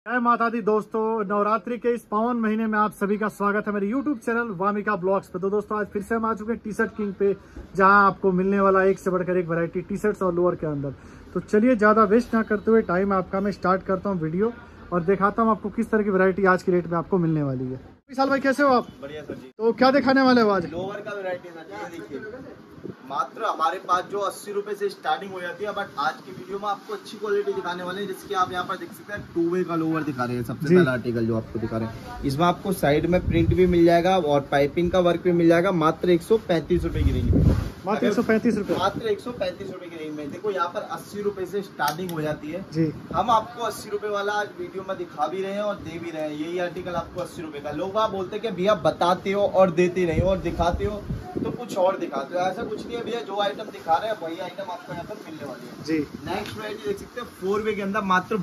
जय माता दी दोस्तों, नवरात्रि के इस पावन महीने में आप सभी का स्वागत है मेरे YouTube चैनल वामिका ब्लॉग्स पे। तो दोस्तों आज फिर से हम आ चुके हैं टी शर्ट किंग पे, जहां आपको मिलने वाला एक से बढ़कर एक वैरायटी टी शर्ट्स और लोअर के अंदर। तो चलिए ज्यादा वेस्ट ना करते हुए टाइम आपका मैं स्टार्ट करता हूँ वीडियो और दिखाता हूँ आपको किस तरह की वैरायटी आज की रेट में आपको मिलने वाली है। विशाल भाई कैसे हो आप? बढ़िया सर जी। तो क्या दिखाने वाले हो आज? लोअर का वैरायटी है, देखिए मात्र हमारे पास जो 80 रुपए से स्टार्टिंग हो जाती है, बट आज की वीडियो में आपको अच्छी क्वालिटी दिखाने वाले हैं। जिसकी आप यहाँ पर देख सकते हैं 2 वे का लोअर दिखा रहे हैं। सबसे पहला आर्टिकल जो आपको दिखा रहे हैं, इसमें आपको साइड में प्रिंट भी मिल जाएगा और पाइपिंग का वर्क भी मिल जाएगा। मात्र 135 रुपए की रेंज में, मात्र 135 रुपए, मात्र 135 रुपए की रेंज में। देखो यहाँ पर 80 रुपए से स्टार्टिंग हो जाती है जी। हम आपको 80 रुपए वाला आज वीडियो में दिखा भी रहे हैं और दे भी रहे हैं। यही आर्टिकल आपको 80 रुपए का। लोग आप बोलते हैं कि भैया बताते हो और देते नहीं हो, और दिखाते हो तो कुछ और दिखाते हो। ऐसा कुछ नहीं है भैया, जो आइटम दिखा रहे हैं वही आइटम आपको यहाँ पर मिलने वाली है जी। नेक्स्ट वैरायटी देख सकते हैं 4 वे के अंदर मात्र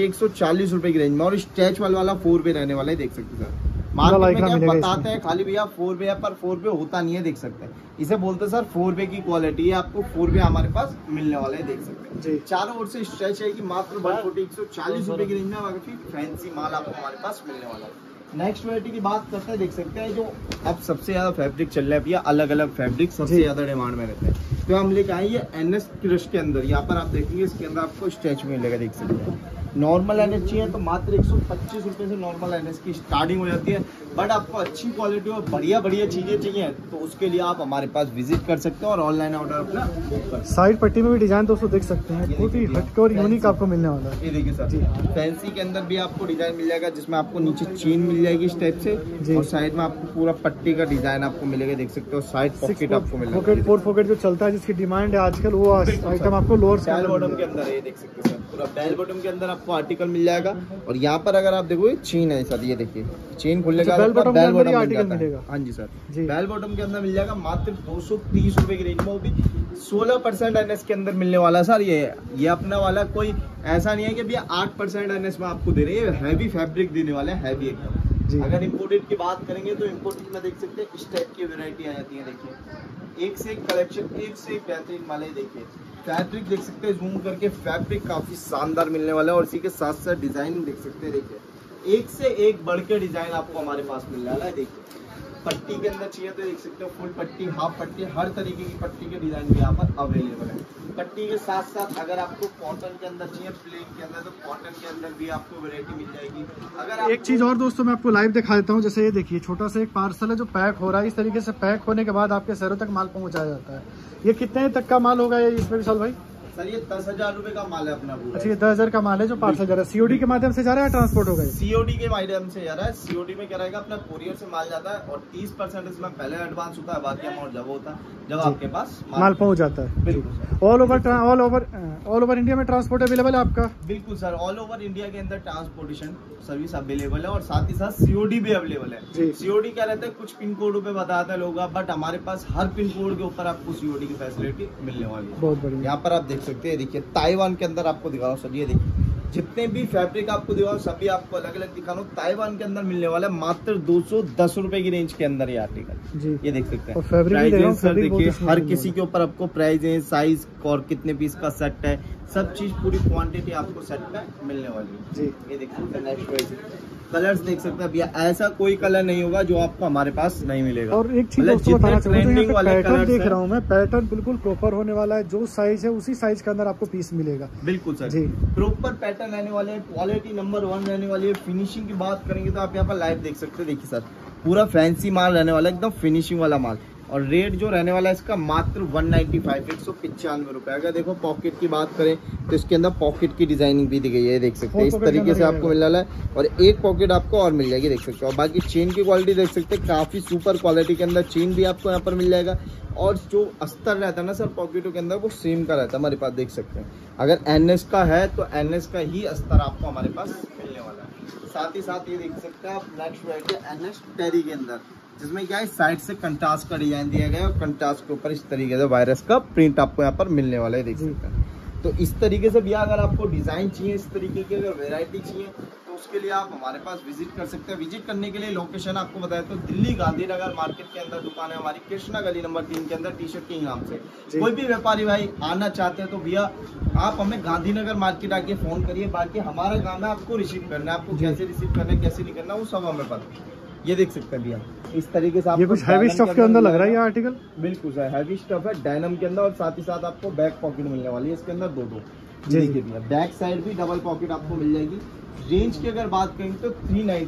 140 रुपए की रेंज में, और स्ट्रेच वाला 4 वे रहने वाला है। देख सकते हैं मार्केट में क्या बताते हैं खाली भैया 4 वे है, पर 4 वे होता नहीं है। देख सकते हैं इसे बोलते हैं सर 4 वे की क्वालिटी है। आपको 4 वे हमारे पास मिलने वाला है। देख सकते हैं चारों ओर से स्ट्रेच है कि मात्र 140 रुपए की रेंज में काफी फैंसी माल आपको हमारे पास मिलने वाला है। नेक्स्ट वैरायटी की बात करते हैं, देख सकते हैं जो अब सबसे ज्यादा फैब्रिक चल रहा है भैया, अलग अलग फैब्रिक सबसे ज्यादा डिमांड में रहते हैं। तो हम लेके आए ये NS क्रश के अंदर। यहाँ पर आप देखेंगे इसके अंदर आपको स्ट्रेच मिलेगा। देख सकते हैं नॉर्मल NS चाहिए तो मात्र 125 रुपए से नॉर्मल NS की स्टार्टिंग हो जाती है। बट आपको अच्छी क्वालिटी और बढ़िया चीजें चाहिए तो उसके लिए आप हमारे पास विजिट कर सकते हैं और ऑनलाइन ऑर्डर अपना बुक कर। साइड पट्टी में भी डिजाइन दोस्तों देख सकते हैं, बहुत ही हटके और यूनिक आपको मिलने वाला है। ये देखिए सर फैंसी के अंदर भी आपको डिजाइन मिल जाएगा, जिसमें आपको नीचे चेन मिल जाएगी इस टाइप से, और साइड में आपको पूरा पट्टी का डिजाइन आपको मिलेगा। देख सकते हो साइड पॉकेट आपको मिलेगा। पॉकेट 4 पॉकेट जो चलता है, जिसकी डिमांड है आजकल, वो आइटम आपको लोअर बेल बॉटम के अंदर ये देख सकते हैं पूरा बेल बॉटम के अंदर आपको आर्टिकल मिल जाएगा। और यहाँ पर अगर आप देखो चेन है सर, ये देखिए चेन खुलने का बेल बॉटम मिलेगा। हाँ जी सर, बेल बॉटम के अंदर मिल जाएगा मात्र 230 रुपए की रेंज में, वो भी 16% NS के अंदर मिलने वाला है सर। ये अपना वाला कोई ऐसा नहीं है कि भैया 8% NS में आपको दे रहे हैं। हैवी फैब्रिक देने वाले हैं, हैवी एकदम। अगर इम्पोर्टेड की बात करेंगे तो इम्पोर्टेड में देख सकते हैं इस टाइप की वैरायटी आ जाती है। देखिए एक से एक कलेक्शन, एक से एक बेहतरीन वाले। देखिए फैब्रिक देख सकते हैं, जूम करके फैब्रिक काफी शानदार मिलने वाला है, और इसी के साथ साथ डिजाइन देख सकते हैं। देखिए एक से एक बढ़ के डिजाइन आपको हमारे पास मिलने वाला है। देखिए पट्टी के अंदर चाहिए तो देख सकते हो फुल पट्टी, हाफ पट्टी, हर तरीके की पट्टी के डिजाइन भी यहाँ पर अवेलेबल है। पट्टी के साथ साथ अगर आपको कॉटन के अंदर चाहिए, प्लेन के अंदर, तो कॉटन के अंदर भी आपको वैरायटी मिल जाएगी। अगर एक चीज और दोस्तों मैं आपको लाइव दिखा देता हूँ। जैसे ये देखिए छोटा सा एक पार्सल है जो पैक हो रहा है। इस तरीके से पैक होने के बाद आपके शहरों तक माल पहुंचाया जाता है। ये कितने तक का माल होगा ये इसमें विशाल भाई? सर ये 10,000 रुपए का माल है अपना पूरा। अच्छा, ये 10,000 का माल है जो पार्सल जा रहा है। COD के माध्यम से जा रहा है, ट्रांसपोर्ट होगा? COD के माध्यम से जा रहा है। COD में क्या रहेगा, अपना कोरियर से माल जाता है और 30% इसमें पहले एडवांस होता है, बाकी अमाउंट जब होता है जब आपके पास माल पहुंच जाता है। बिल्कुल ऑल ओवर इंडिया में ट्रांसपोर्ट अवेलेबल है आपका? बिल्कुल सर, ऑल ओवर इंडिया के अंदर ट्रांसपोर्टेशन सर्विस अवेलेबल है, और साथ ही साथ COD भी अवेलेबल है। COD क्या रहता है, कुछ पिन कोड पे बताते हैं लोग, बट हमारे पास हर पिन कोड के ऊपर आपको COD की फैसिलिटी मिलने वाली है। बहुत बढ़िया। यहाँ पर आप देख सकते हैं, देखिए ताइवान के अंदर आपको दिखा रहा हूँ सर। ये देखिए जितने भी फैब्रिक आपको दिखाऊं सभी आपको अलग अलग दिखा रहा हूँ। ताइवान के अंदर मिलने वाला है मात्र 210 रुपए की रेंज के अंदर ये आर्टिकल जी। ये देख सकते हैं प्राइस सर, देखिए हर किसी के ऊपर आपको प्राइस है, साइज और कितने पीस का सेट है, सब चीज पूरी क्वांटिटी आपको सेट पे मिलने वाली है जी। ये देख सकते हैं नेक्स्ट प्राइस कलर्स देख सकते हैं भैया, ऐसा कोई कलर नहीं होगा जो आपको हमारे पास नहीं मिलेगा। और एक चीज ट्रेंडिंग वाले पैटर्न देख रहा हूँ मैं, पैटर्न बिल्कुल प्रॉपर होने वाला है। जो साइज है उसी साइज के अंदर आपको पीस मिलेगा। बिल्कुल सर जी, प्रॉपर पैटर्न रहने वाले हैं, क्वालिटी नंबर 1 रहने वाली है। फिनिशिंग की बात करेंगे तो आप यहाँ पर लाइव देख सकते हैं। देखिए सर पूरा फैंसी माल रहने वाला है, एकदम फिनिशिंग वाला माल। और रेट जो रहने वाला है इसका मात्र 195, 195 रुपए। अगर देखो पॉकेट की बात करें तो इसके अंदर पॉकेट की डिजाइनिंग भी दी गई है। देख सकते हैं इस तरीके से आपको मिल रहा है, और एक पॉकेट आपको और मिल जाएगी। देख सकते हो, और बाकी चेन की क्वालिटी देख सकते हैं, काफी सुपर क्वालिटी के अंदर चेन भी आपको यहाँ पर मिल जाएगा। और जो अस्तर रहता है ना सर पॉकेटों के अंदर, वो सेम का रहता है हमारे पास। देख सकते हैं अगर NS का है तो NS का ही अस्तर आपको हमारे पास मिलने वाला है। साथ ही साथ ये देख सकते हैं आप नेक्स्ट वैरायटी NS टेरी के अंदर, जिसमें क्या है साइड से कंट्रास्ट का डिजाइन दिया गया है, और कंट्रास्ट के ऊपर इस तरीके से वायरस का प्रिंट आपको यहाँ पर मिलने वाला है। देख सकते हैं तो इस तरीके से भैया अगर आपको डिजाइन चाहिए, इस तरीके की अगर वैरायटी चाहिए तो उसके लिए आप हमारे पास विजिट कर सकते हैं। विजिट करने के लिए लोकेशन आपको बताया तो दिल्ली गांधीनगर मार्केट के अंदर दुकान है हमारी, कृष्णा गली नंबर 3 के अंदर, टी शर्ट किंग नाम से। कोई भी व्यापारी भाई आना चाहते हैं तो भैया आप हमें गांधीनगर मार्केट आके फोन करिए। बाकी हमारा काम है आपको रिसीव करना है, आपको कैसे रिसीव करना है कैसे नहीं करना वो सब हमें पता है। ये देख सकते हैं भैया इस तरीके से। ये कुछ हैवी स्टफ के अंदर लग रहा है ये आर्टिकल। बिल्कुल सर, हैवी स्टफ है डायनम के अंदर, और साथ ही साथ आपको बैक पॉकेट मिलने वाली है इसके अंदर दो। देखिए भैया बैक साइड भी डबल पॉकेट आपको मिल जाएगी। रेंज की अगर बात करें तो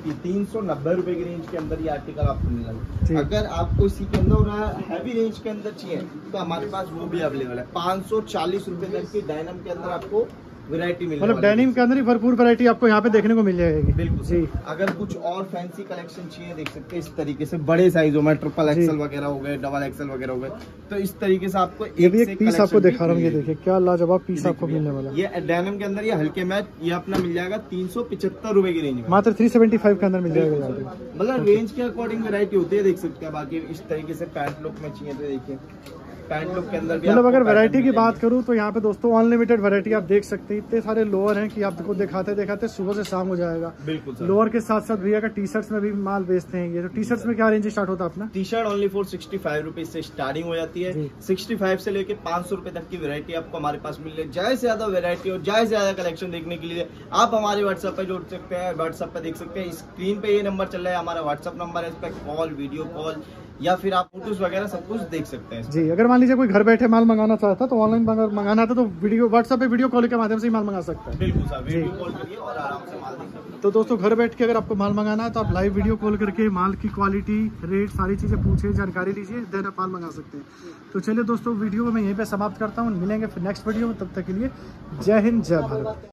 390 रुपए की रेंज के अंदर ये आर्टिकल आपको मिल जाएगा। अगर आपको इसी के अंदर हैवी रेंज के अंदर चाहिए तो हमारे पास वो भी अवेलेबल है। 540 रुपए तक की डायनम के अंदर आपको वैरायटी मिल, मतलब डेनिम के अंदर ही भरपूर वैरायटी आपको यहाँ पे देखने को मिल जाएगी। बिल्कुल जी। अगर कुछ और फैंसी कलेक्शन चाहिए देख सकते हैं इस तरीके से, बड़े साइजों में ट्रिपल एक्सएल वगैरह हो गए, डबल एक्सएल वगैरह हो गए, तो इस तरीके से आपको ये भी एक पीस आपको दिखा रहा हूँ। ये देखिए क्या लाजवाब पीस आपको मिलने वाला है। ये डेनिम के अंदर ये हल्के मैच ये अपना मिल जाएगा 375 रुपए की रेंज में, मात्र 375 के अंदर मिल जाएगा। मतलब रेंज के अकॉर्डिंग वैरायटी होती है, देख सकते हैं। बाकी इस तरीके से पैंट लुक में चाहिए तो देखिए पैंट लुक के अंदर भी, मतलब अगर वैरायटी की बात करूं तो यहाँ पे दोस्तों अनलिमिटेड वैरायटी आप देख सकते हैं। इतने सारे लोअर हैं कि आपको दिखाते सुबह से शाम हो जाएगा। बिल्कुल सर। लोअर के साथ साथ भैया का टी शर्ट्स में भी माल बेचते हैं। ये तो टी शर्ट्स में क्या रेंज स्टार्ट होता है अपना? T shirt only for 65 rupees से स्टार्टिंग हो जाती है। 65 से लेके 500 रुपए तक की वैरायटी आपको हमारे पास मिल रही है। ज्यादा से ज्यादा वैरायटी और ज्यादा से ज्यादा कलेक्शन देखने के लिए आप हमारे व्हाट्सएप पे जुड़ सकते हैं। व्हाट्सएप पे देख सकते हैं, स्क्रीन पे ये नंबर चल रहा है हमारा व्हाट्सएप नंबर है। इस पे कॉल, वीडियो कॉल या फिर आप फोटोज वगैरह सब कुछ देख सकते हैं जी। अगर मान लीजिए कोई घर बैठे माल मंगाना चाहता तो ऑनलाइन मंगाना था तो वीडियो व्हाट्सएप पे वीडियो कॉल के माध्यम से ही माल मंगा सकता है। बिल्कुल सर, वीडियो कॉल करिए और आराम से माल देख सकते हैं। तो दोस्तों घर बैठ के अगर आपको माल मंगाना है तो आप लाइव वीडियो कॉल करके माल की क्वालिटी, रेट, सारी चीजें पूछे, जानकारी लीजिए, देन आप माल मंगा सकते हैं। तो चलिए दोस्तों वीडियो को मैं यहीं पे समाप्त करता हूँ। मिलेंगे फिर नेक्स्ट वीडियो में, तब तक के लिए जय हिंद जय भारत।